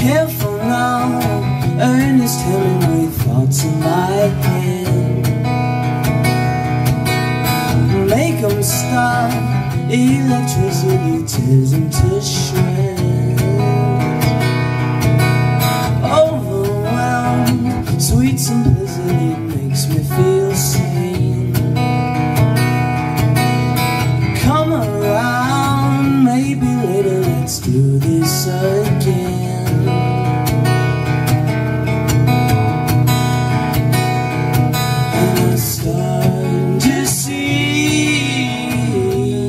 Careful now, Ernest Hemingway thoughts in my head. Make 'em stop, electricity tears 'em to shreds. Overwhelmed, sweet simplicity makes me feel sane. Come around, maybe later let's do this again. And I start to see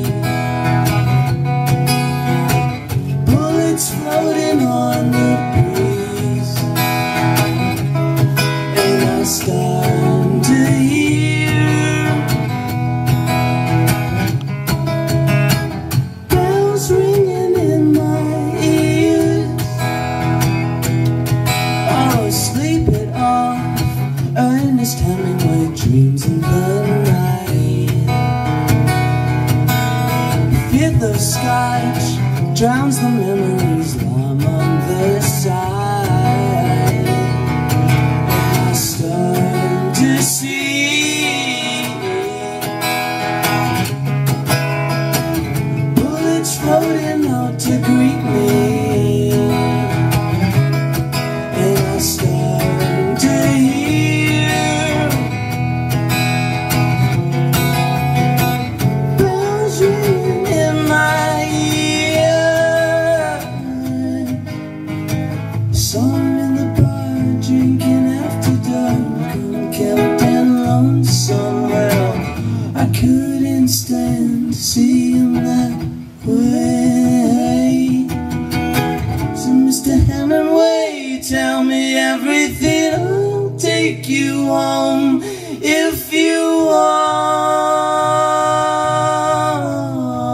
bullets floating on the breeze. And I start to hear bells ringing in my ears. Oh, sleep it off, Ernest Hemingway dreams in the night. Fear the scotch drowns the memories lying on the side. And I start to see bullets floating out to greet me. And I start to hear bells ringing in my ear. Some in the bar drinking after dark, unkempt and lonesome. Well, I couldn't stand to see him that way. So Mr. Hemingway, tell me everything, I'll take you home if you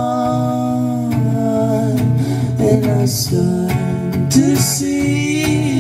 want. And I start to see